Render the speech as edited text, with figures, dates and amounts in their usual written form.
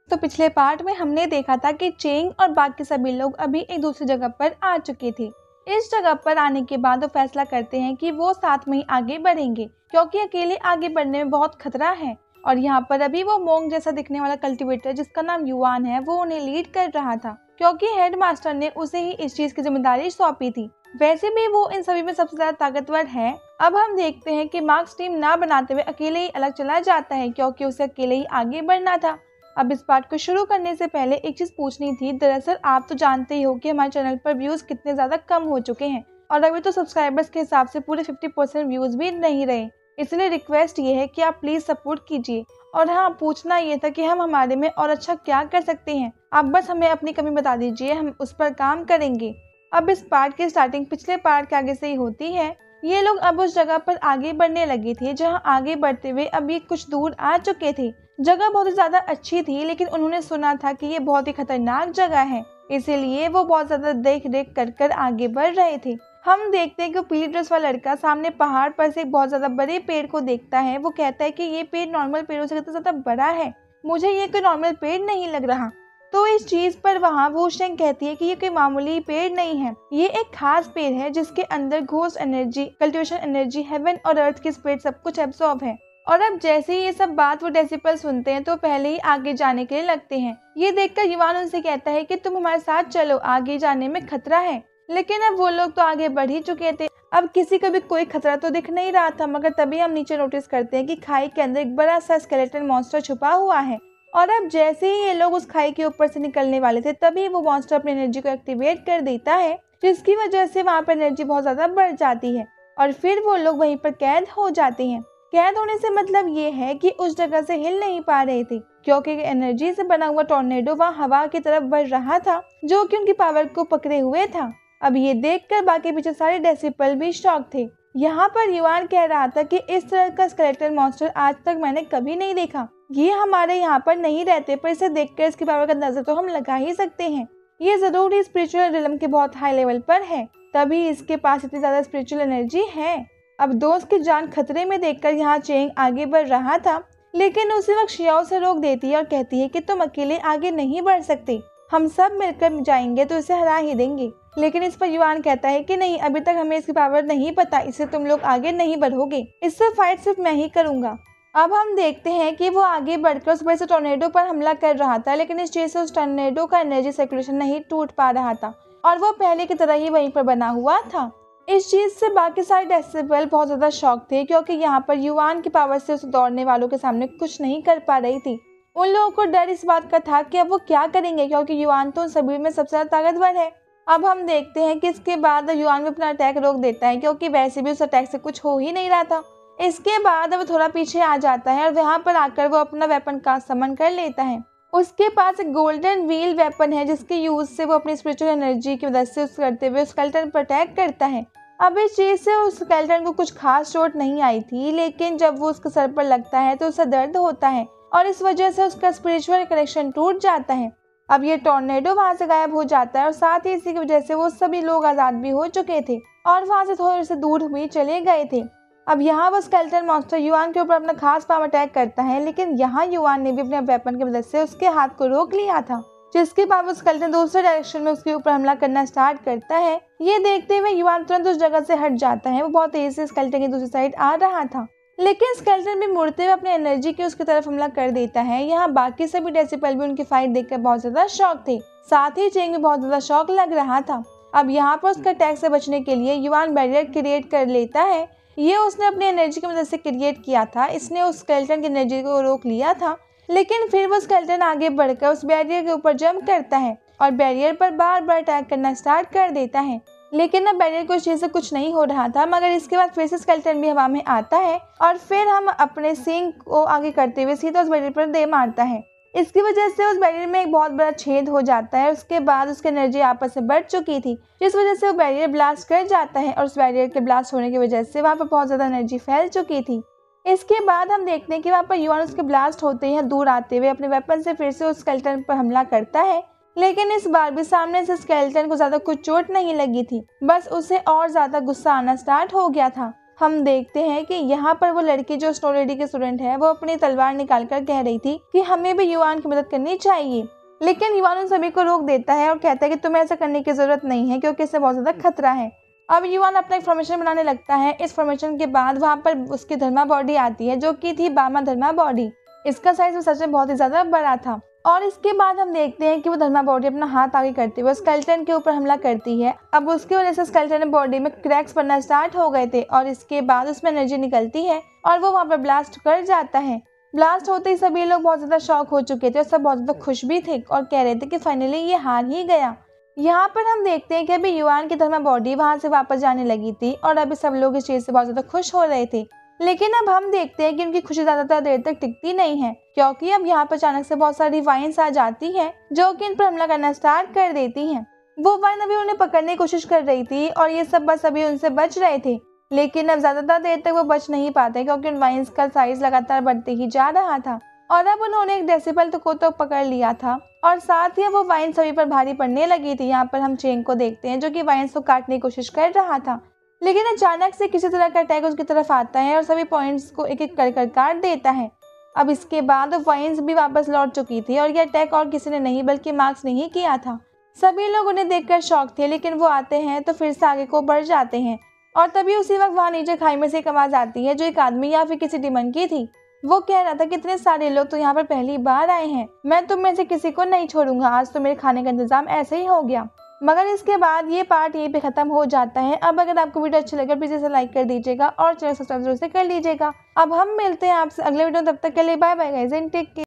तो पिछले पार्ट में हमने देखा था कि चेंग और बाकी सभी लोग अभी एक दूसरी जगह पर आ चुके थे। इस जगह पर आने के बाद वो फैसला करते हैं कि वो साथ में ही आगे बढ़ेंगे, क्योंकि अकेले आगे बढ़ने में बहुत खतरा है। और यहाँ पर अभी वो मोंग जैसा दिखने वाला कल्टीवेटर जिसका नाम युआन है, वो उन्हें लीड कर रहा था, क्योंकि हेडमास्टर ने उसे ही इस चीज की जिम्मेदारी सौंपी थी। वैसे भी वो इन सभी में सबसे ज्यादा ताकतवर है। अब हम देखते हैं कि मार्क्स टीम ना बनाते हुए अकेले ही अलग चला जाता है, क्योंकि उसे अकेले ही आगे बढ़ना था। अब इस पार्ट को शुरू करने से पहले एक चीज पूछनी थी। दरअसल आप तो जानते ही हो कि हमारे चैनल पर व्यूज कितने ज्यादा कम हो चुके हैं, और अभी तो सब्सक्राइबर्स के हिसाब से पूरे 50% व्यूज भी नहीं रहे। इसलिए रिक्वेस्ट ये है कि आप प्लीज सपोर्ट कीजिए। और हाँ, पूछना ये था कि हम हमारे में और अच्छा क्या कर सकते हैं। आप बस हमें अपनी कमी बता दीजिए, हम उस पर काम करेंगे। अब इस पार्ट की स्टार्टिंग पिछले पार्ट के आगे से ही होती है। ये लोग अब उस जगह पर आगे बढ़ने लगे थे जहाँ आगे बढ़ते हुए अब ये कुछ दूर आ चुके थे। जगह बहुत ही ज्यादा अच्छी थी, लेकिन उन्होंने सुना था कि ये बहुत ही खतरनाक जगह है, इसीलिए वो बहुत ज्यादा देख रेख कर आगे बढ़ रहे थे। हम देखते हैं कि पीली ड्रेस वाला लड़का सामने पहाड़ पर से एक बहुत ज्यादा बड़े पेड़ को देखता है। वो कहता है कि ये पेड़ नॉर्मल पेड़ों से कितना ज्यादा बड़ा है, मुझे ये कोई नॉर्मल पेड़ नहीं लग रहा। तो इस चीज पर वहाँ वो शेंग कहती है कि ये कोई मामूली पेड़ नहीं है, ये एक खास पेड़ है जिसके अंदर ghost energy, cultivation energy, heaven और अर्थ की स्पिरिट सब कुछ एब्सॉर्ब है। और अब जैसे ही ये सब बात वो डेसिपल सुनते हैं तो पहले ही आगे जाने के लिए लगते हैं। ये देखकर युवान उनसे कहता है कि तुम हमारे साथ चलो, आगे जाने में खतरा है। लेकिन अब वो लोग तो आगे बढ़ ही चुके थे, अब किसी को भी कोई खतरा तो दिख नहीं रहा था। मगर तभी हम नीचे नोटिस करते हैं कि खाई के अंदर एक बड़ा सा स्केलेटन मॉन्स्टर छुपा हुआ है। और अब जैसे ही ये लोग उस खाई के ऊपर से निकलने वाले थे, तभी वो मॉन्स्टर अपनी एनर्जी को एक्टिवेट कर देता है, जिसकी वजह से वहाँ पर एनर्जी बहुत ज्यादा बढ़ जाती है। और फिर वो लोग वहीं पर कैद हो जाते हैं। कैद होने से मतलब ये है कि उस जगह से हिल नहीं पा रहे थे, क्योंकि एनर्जी से बना हुआ टॉर्नेडो वहाँ हवा की तरफ बढ़ रहा था, जो कि उनकी पावर को पकड़े हुए था। अब ये देखकर बाकी पीछे सारे डेसिपल भी शॉक थे। यहाँ पर युवान कह रहा था कि इस तरह का स्केलेटन मॉन्स्टर आज तक मैंने कभी नहीं देखा। ये हमारे यहाँ पर नहीं रहते, पर इसे देखकर इसकी पावर का अंदाजा तो हम लगा ही सकते हैं। ये जरूर ही स्पिरिचुअल रिलम के बहुत हाई लेवल पर है, तभी इसके पास इतनी ज्यादा स्पिरिचुअल एनर्जी है। अब दोस्त की जान खतरे में देखकर यहाँ चेंग आगे बढ़ रहा था, लेकिन उसी वक्त शियाओ से रोक देती है और कहती है कि तुम अकेले आगे नहीं बढ़ सकते, हम सब मिलकर जाएंगे तो इसे हरा ही देंगे। लेकिन इस पर युवान कहता है कि नहीं, अभी तक हमें इसकी पावर नहीं पता, इससे तुम लोग आगे नहीं बढ़ोगे, इससे फाइट सिर्फ मैं ही करूंगा। अब हम देखते हैं कि वो आगे बढ़कर उस बड़े से टॉर्नेडो पर हमला कर रहा था, लेकिन इस चीज से उस टॉर्नेडो का एनर्जी सर्कुलेशन नहीं टूट पा रहा था और वो पहले की तरह ही वहीं पर बना हुआ था। इस चीज से बाकी सारे डेसिबल बहुत ज्यादा शॉक थे, क्योंकि यहाँ पर युवान की पावर से उस दौड़ने वालों के सामने कुछ नहीं कर पा रही थी। उन लोगों को डर इस बात का था कि अब वो क्या करेंगे, क्योंकि युवान तो उन सभी में सबसे ज्यादा ताकतवर है। अब हम देखते हैं कि इसके बाद युवान भी अपना अटैक रोक देता है, क्योंकि वैसे भी उस अटैक से कुछ हो ही नहीं रहा था। इसके बाद अब थोड़ा पीछे आ जाता है और वहाँ पर आकर वो अपना वेपन का समन कर लेता है। उसके पास एक गोल्डन व्हील वेपन है, जिसके यूज से वो अपनी स्पिरिचुअल एनर्जी की मदद से उस करते हुए स्केलेटन पर अटैक करता है। अब इस चीज से उस स्केलेटन को कुछ खास चोट नहीं आई थी, लेकिन जब वो उसके सर पर लगता है तो उसे दर्द होता है और इस वजह से उसका स्पिरिचुअल कनेक्शन टूट जाता है। अब ये टॉर्नेडो वहां से गायब हो जाता है और साथ ही इसी की वजह से वो सभी लोग आजाद भी हो चुके थे और वहां से थोड़े से दूर भी चले गए थे। अब यहाँ वो स्केलेटन मॉन्स्टर युवान के ऊपर अपना खास पावर अटैक करता है, लेकिन यहाँ युवान ने भी अपने वेपन की मदद से उसके हाथ को रोक लिया था, जिसके बाद वो स्केलेटन दूसरे डायरेक्शन में उसके ऊपर हमला करना स्टार्ट करता है। ये देखते हुए युवान तुरंत उस जगह से हट जाता है। वो बहुत तेजी से स्केलेटन की दूसरी साइड आ रहा था, लेकिन स्केलेटन भी मुड़ते हुए अपनी एनर्जी के उसकी तरफ हमला कर देता है। यहाँ बाकी सभी डेसिपल भी उनकी फाइट देखकर बहुत ज्यादा शॉक थे, साथ ही चेंग भी बहुत ज्यादा शॉक लग रहा था। अब यहाँ पर उसके अटैक से बचने के लिए युवान बैरियर क्रिएट कर लेता है। ये उसने अपनी एनर्जी की मदद से क्रिएट किया था। इसने उस स्केलेटन की एनर्जी को रोक लिया था, लेकिन फिर वो स्केलेटन आगे बढ़कर उस बैरियर के ऊपर जंप करता है और बैरियर पर बार बार अटैक करना स्टार्ट कर देता है। लेकिन अब बैरियर को इस चीज से कुछ नहीं हो रहा था, मगर इसके बाद फिर से स्केलेटन भी हवा में आता है और फिर हम अपने सिंग को आगे करते हुए सीधा उस बैरियर पर दे मारता है। इसकी वजह से उस बैरियर में एक बहुत बड़ा छेद हो जाता है। उसके बाद उसकी एनर्जी आपस में बढ़ चुकी थी, जिस वजह से वो बैरियर ब्लास्ट कर जाता है और उस बैरियर के ब्लास्ट होने की वजह से वहाँ पर बहुत ज्यादा एनर्जी फैल चुकी थी। इसके बाद हम देखते हैं कि वहाँ पर युवान उसके ब्लास्ट होते ही दूर आते हुए अपने वेपन से फिर से उस स्केलेटन पर हमला करता है, लेकिन इस बार भी सामने से स्केलेटन को ज्यादा कुछ चोट नहीं लगी थी, बस उसे और ज्यादा गुस्सा आना स्टार्ट हो गया था। हम देखते हैं कि यहाँ पर वो लड़की जो स्नो लेडी की स्टूडेंट है वो अपनी तलवार निकालकर कह रही थी कि हमें भी युआन की मदद करनी चाहिए, लेकिन युआन उन सभी को रोक देता है और कहता है कि तुम्हें ऐसा करने की जरूरत नहीं है क्योंकि इससे बहुत ज्यादा खतरा है। अब युआन अपना एक फॉर्मेशन बनाने लगता है। इस फॉर्मेशन के बाद वहाँ पर उसकी धर्मा बॉडी आती है जो कि थी बामा धर्मा बॉडी। इसका साइज सच में बहुत ही ज्यादा बड़ा था और इसके बाद हम देखते हैं कि वो धर्मा बॉडी अपना हाथ आगे करते हुए स्केलेटन के ऊपर हमला करती है। अब उसकी वजह से स्केलेटन बॉडी में क्रैक्स पड़ना स्टार्ट हो गए थे और इसके बाद उसमें एनर्जी निकलती है और वो वहाँ पर ब्लास्ट कर जाता है। ब्लास्ट होते ही सभी लोग बहुत ज्यादा शॉक हो चुके थे और सब बहुत ज्यादा खुश भी थे और कह रहे थे कि फाइनली ये हार ही गया। यहाँ पर हम देखते हैं कि अभी युआन की धर्मा बॉडी वहाँ से वापस जाने लगी थी और अभी सब लोग इस चीज से बहुत ज्यादा खुश हो रहे थे। लेकिन अब हम देखते हैं कि उनकी खुशी ज्यादातर देर तक टिकती नहीं है क्योंकि अब यहाँ पर अचानक से बहुत सारी वाइन्स आ जाती हैं जो कि इन पर हमला करना स्टार्ट कर देती हैं। वो वाइन अभी उन्हें पकड़ने की कोशिश कर रही थी और ये सब बस अभी उनसे बच रहे थे, लेकिन अब ज्यादातर देर तक वो बच नहीं पाते क्योंकि उन वाइन्स का साइज लगातार बढ़ते ही जा रहा था और अब उन्होंने एक डेसिबल को तो पकड़ लिया था और साथ ही वो वाइन सभी पर भारी पड़ने लगी थी। यहाँ पर हम चेंग को देखते हैं जो कि वाइन्स को काटने की कोशिश कर रहा था, लेकिन अचानक से किसी तरह का अटैक उसकी तरफ आता है और सभी पॉइंट्स को एक एक कर काट देता है। अब इसके बाद वाइन्स भी वापस लौट चुकी थी और ये अटैक और किसी ने नहीं बल्कि मार्क्स ने ही किया था। सभी लोग उन्हें देखकर शॉक थे, लेकिन वो आते हैं तो फिर से आगे को बढ़ जाते हैं और तभी उसी वक्त वहाँ नीचे खाई में से एक आवाज आती है जो एक आदमी या फिर किसी डिमन की थी। वो कह रहा था कि इतने सारे लोग तो यहाँ पर पहली बार आए हैं, मैं तुम में से किसी को नहीं छोड़ूंगा, आज तो मेरे खाने का इंतजाम ऐसे ही हो गया। मगर इसके बाद ये पार्ट यहीं पे खत्म हो जाता है। अब अगर आपको वीडियो अच्छी लगे प्लीज इसे लाइक कर दीजिएगा और चैनल सब्सक्राइब जरूर से कर लीजिएगा। अब हम मिलते हैं आपसे अगले वीडियो, तब तक के लिए bye bye guys and take care.